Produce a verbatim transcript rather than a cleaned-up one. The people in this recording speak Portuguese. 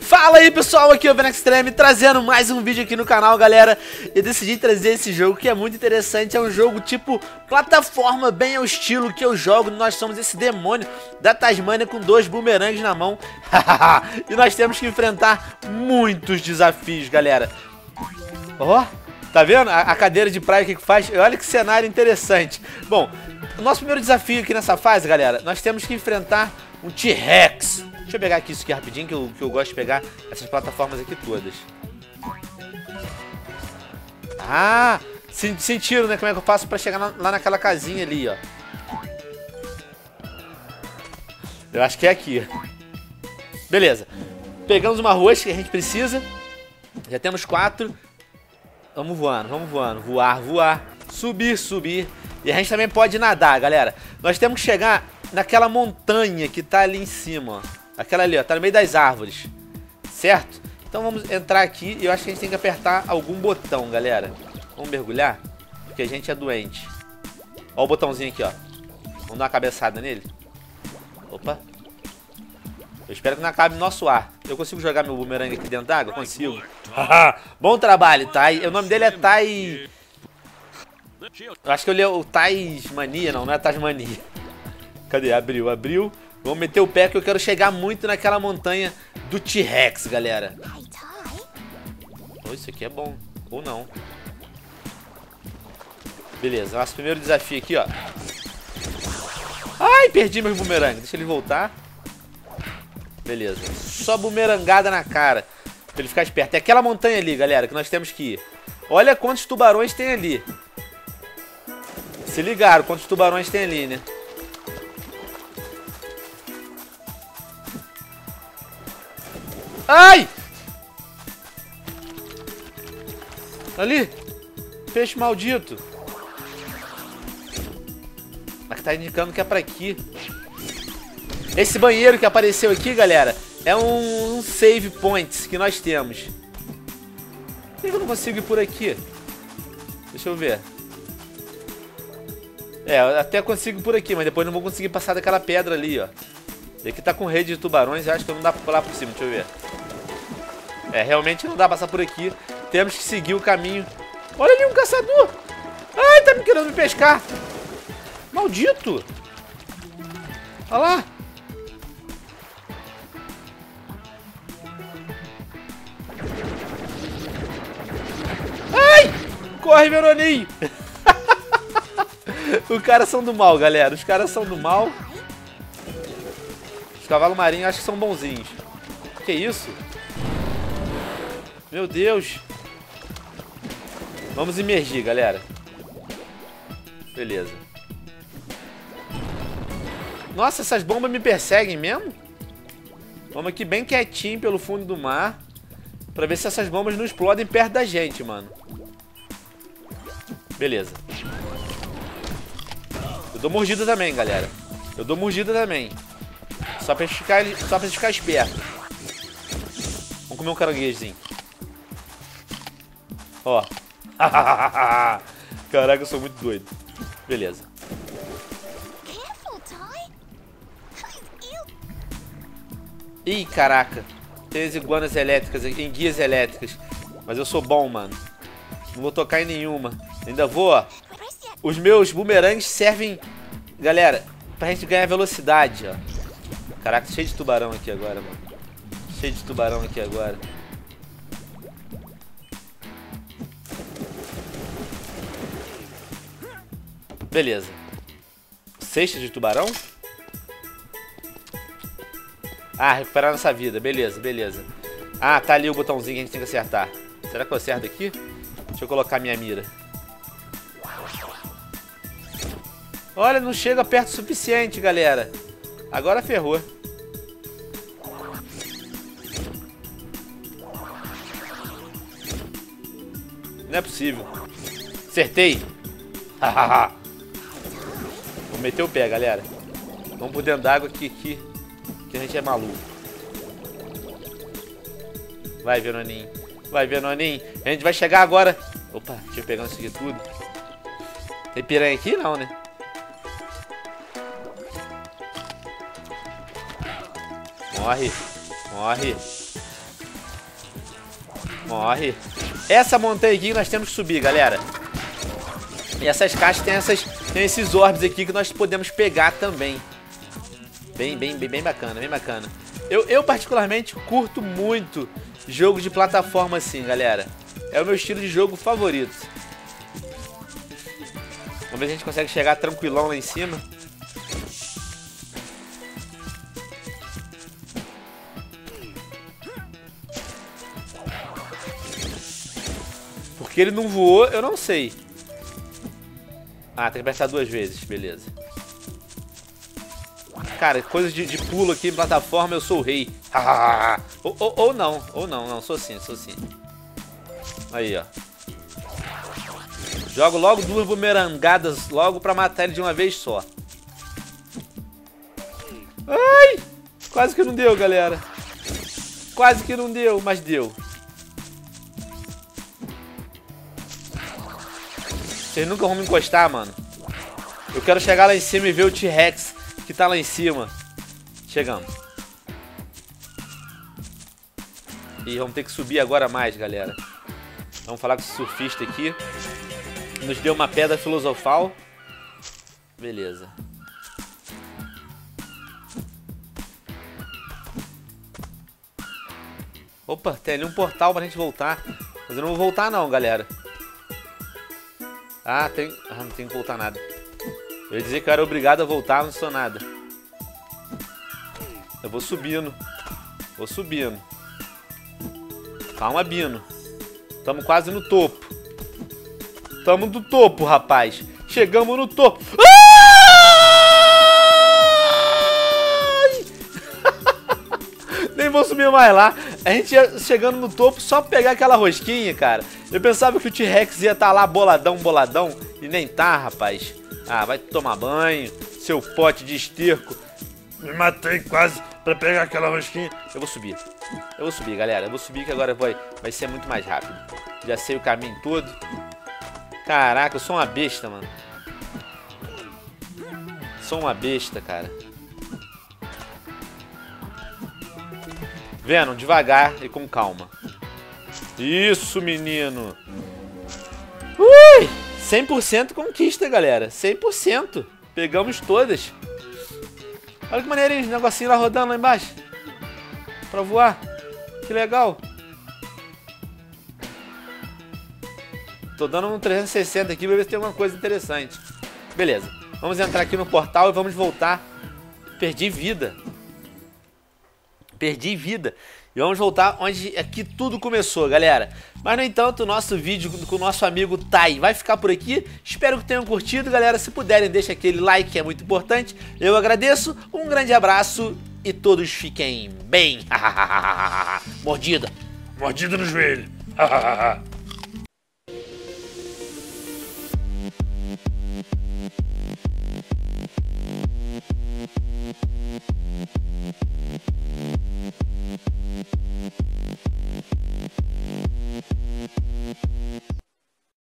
Fala aí pessoal, aqui é o Venextreme trazendo mais um vídeo aqui no canal, galera. Eu decidi trazer esse jogo que é muito interessante. É um jogo tipo plataforma, bem ao estilo que eu jogo. Nós somos esse demônio da Tasmânia com dois bumerangues na mão. E nós temos que enfrentar muitos desafios, galera. Ó, oh, tá vendo a, a cadeira de praia que faz? Olha que cenário interessante. Bom, o nosso primeiro desafio aqui nessa fase, galera, nós temos que enfrentar um T-Rex. Deixa eu pegar aqui isso aqui rapidinho, que eu, que eu gosto de pegar essas plataformas aqui todas. Ah, sentiram, né? Como é que eu faço pra chegar na, lá naquela casinha ali, ó. Eu acho que é aqui. Beleza. Pegamos uma rosca que a gente precisa. Já temos quatro. Vamos voando, vamos voando. Voar, voar. Subir, subir. E a gente também pode nadar, galera. Nós temos que chegar naquela montanha que tá ali em cima, ó. Aquela ali, ó, tá no meio das árvores. Certo? Então vamos entrar aqui e eu acho que a gente tem que apertar algum botão, galera. Vamos mergulhar? Porque a gente é doente. Ó o botãozinho aqui, ó. Vamos dar uma cabeçada nele. Opa. Eu espero que não acabe nosso ar. Eu consigo jogar meu bumerangue aqui dentro d'água? Consigo. Bom trabalho, Tai. O nome dele é Tai... Eu acho que eu li o Tasmania, não, não é Tasmania. Cadê? Abriu, abriu. Vamos meter o pé que eu quero chegar muito naquela montanha do T-Rex, galera. Oh, isso aqui é bom. Ou não. Beleza, nosso primeiro desafio aqui, ó. Ai, perdi meu bumerangue. Deixa ele voltar. Beleza. Só bumerangada na cara. Pra ele ficar esperto. É aquela montanha ali, galera, que nós temos que ir. Olha quantos tubarões tem ali. Se ligaram quantos tubarões tem ali, né? Ai! Ali! Peixe maldito! Mas tá indicando que é pra aqui. Esse banheiro que apareceu aqui, galera, é um, um save points que nós temos. Por que eu não consigo ir por aqui? Deixa eu ver. É, eu até consigo por aqui, mas depois não vou conseguir passar daquela pedra ali, ó. E aqui tá com rede de tubarões, eu acho que não dá pra pular por cima, deixa eu ver. É, realmente não dá pra passar por aqui. Temos que seguir o caminho. Olha ali um caçador. Ai, tá me querendo me pescar. Maldito. Olha lá. Ai, corre, Veroninho. Os caras são do mal, galera. Os caras são do mal. Os cavalos marinhos acho que são bonzinhos. Que isso? Meu Deus. Vamos imergir, galera. Beleza. Nossa, essas bombas me perseguem mesmo? Vamos aqui bem quietinho pelo fundo do mar. Pra ver se essas bombas não explodem perto da gente, mano. Beleza. Eu dou mordida também, galera. Eu dou mordida também. Só pra gente ficar, só pra gente ficar esperto. Vamos comer um caranguejozinho. Ó. Caraca, eu sou muito doido. Beleza. Ih, caraca. Tem as iguanas elétricas, em guias elétricas. Mas eu sou bom, mano. Não vou tocar em nenhuma. Ainda vou, ó. Os meus bumerangues servem, galera, pra gente ganhar velocidade, ó. Caraca, cheio de tubarão aqui agora, mano. Cheio de tubarão aqui agora. Beleza. Cesta de tubarão? Ah, recuperar nossa vida. Beleza, beleza. Ah, tá ali o botãozinho que a gente tem que acertar. Será que eu acerto aqui? Deixa eu colocar minha mira. Olha, não chega perto o suficiente, galera. Agora ferrou. Não é possível. Acertei. Vou meter o pé, galera. Vamos por dentro d'água que, que, que a gente é maluco. Vai, Venoninho. Vai, Venoninho. A gente vai chegar agora. Opa, deixa eu pegar isso aqui tudo. Tem piranha aqui? Não, né? Morre. Morre. Morre. Essa montanha aqui que nós temos que subir, galera. E essas caixas tem, essas, tem esses orbes aqui que nós podemos pegar também. Bem, bem, bem, bem bacana, bem bacana. Eu, eu particularmente curto muito jogo de plataforma assim, galera. É o meu estilo de jogo favorito. Vamos ver se a gente consegue chegar tranquilão lá em cima. Porque ele não voou, eu não sei. Ah, tem que apertar duas vezes, beleza. Cara, coisas de, de pulo aqui em plataforma, eu sou o rei. ou, ou, ou não, ou não, não, sou sim, sou sim. Aí, ó. Jogo logo duas bumerangadas logo pra matar ele de uma vez só. Ai! Quase que não deu, galera. Quase que não deu, mas deu. Vocês nunca vão me encostar, mano. Eu quero chegar lá em cima e ver o T-Rex que tá lá em cima. Chegamos. E vamos ter que subir agora mais, galera. Vamos falar com esse surfista aqui. Nos deu uma pedra filosofal. Beleza. Opa, tem ali um portal pra gente voltar. Mas eu não vou voltar não, galera. Ah, tem... ah, não tem que voltar nada. Eu ia dizer que eu era obrigado a voltar, não sou nada. Eu vou subindo. Vou subindo. Calma, Bino. Tamo quase no topo. Tamo no topo, rapaz. Chegamos no topo. Ai! Nem vou subir mais lá. A gente ia chegando no topo só pra pegar aquela rosquinha, cara. Eu pensava que o T-Rex ia estar lá boladão, boladão. E nem tá, rapaz. Ah, vai tomar banho, seu pote de esterco. Me matei quase pra pegar aquela rosquinha. Eu vou subir. Eu vou subir, galera. Eu vou subir que agora vai, vai ser muito mais rápido. Já sei o caminho todo. Caraca, eu sou uma besta, mano. Sou uma besta, cara. Venom, devagar e com calma. Isso, menino. Ui! cem por cento conquista, galera. cem por cento. Pegamos todas. Olha que maneirinho, esse negocinho lá rodando lá embaixo. Pra voar. Que legal. Tô dando um trezentos e sessenta aqui pra ver se tem alguma coisa interessante. Beleza. Vamos entrar aqui no portal e vamos voltar. Perdi vida. Perdi vida. E vamos voltar onde aqui tudo começou, galera. Mas, no entanto, o nosso vídeo com o nosso amigo Tai vai ficar por aqui. Espero que tenham curtido, galera. Se puderem, deixa aquele like, que é muito importante. Eu agradeço. Um grande abraço e todos fiquem bem. Mordida. Mordida no joelho.